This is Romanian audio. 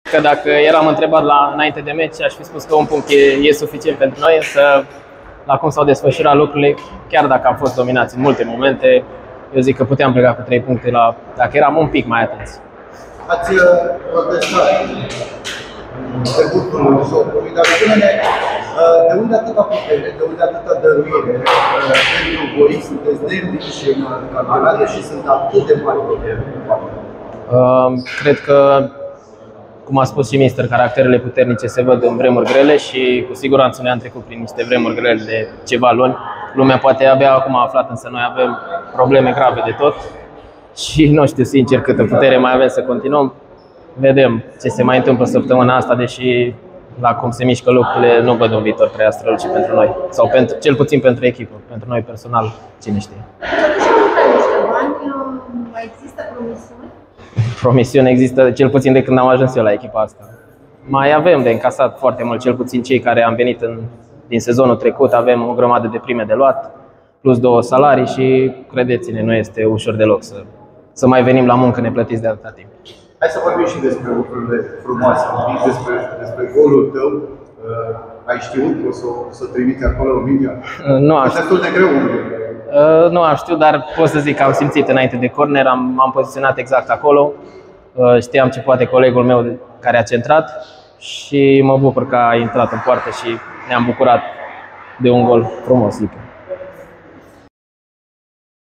Că dacă eram întrebat înainte de meci, aș fi spus că un punct e suficient pentru noi, însă la cum s-au desfășurat lucrurile, chiar dacă am fost dominați în multe momente, eu zic că puteam pleca cu 3 puncte dacă eram un pic mai atenți. Ați protestat debutul jocului, dar spune-ne, de unde atâta putere, de unde atâta dăruire pentru voi? Sunteți nerviși în campionat și sunt atât de mari probleme? Cred că, cum a spus și mister, caracterele puternice se văd în vremuri grele și cu siguranță ne-am trecut prin niște vremuri grele de ceva luni. Lumea poate abia acum a aflat, însă noi avem probleme grave de tot și nu știu sincer câtă putere mai avem să continuăm. Vedem ce se mai întâmplă săptămâna asta, deși la cum se mișcă lucrurile nu văd un viitor prea strălucit pentru noi, sau cel puțin pentru echipă, pentru noi personal, cine știe. Mai există promisiuni? Promisiuni există cel puțin de când am ajuns eu la echipa asta. Mai avem de încasat foarte mult, cel puțin cei care am venit din sezonul trecut, avem o grămadă de prime de luat, plus 2 salarii și credeți-ne, nu este ușor deloc să mai venim la muncă neplătiți de atâta timp. Hai să vorbim și despre lucrurile frumoase, despre golul tău. Ai știut că o să trimiți acolo mingea? Nu am știut. Destul de greu. Nu am știut, dar pot să zic că am simțit înainte de corner, m-am poziționat exact acolo. Știam ce poate colegul meu care a centrat și mă bucur că a intrat în poartă și ne-am bucurat de un gol frumos.